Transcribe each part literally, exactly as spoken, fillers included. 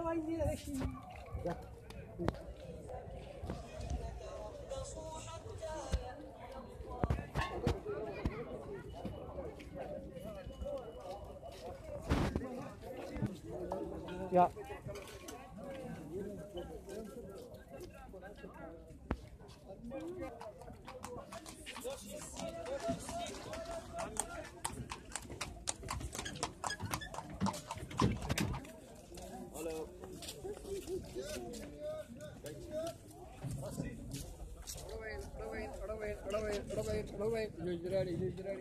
Ja. Hallo. Rowein, rowein, rowein, rowein, rowein, Jujurari, Jujurari.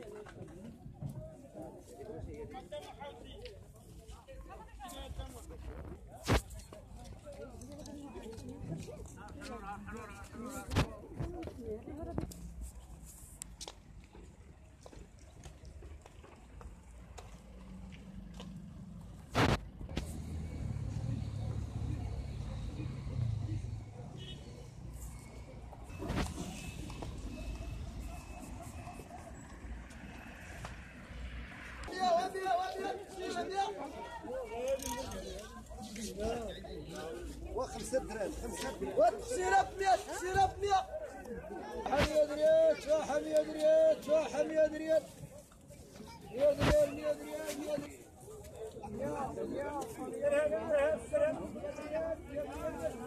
وخمسة درهم خمسة درهم وتسيرة بمية تسيرة بمية حمية ريال شو حمية ريال شو حمية ريال مية ريال مية ريال مية ريال يا يا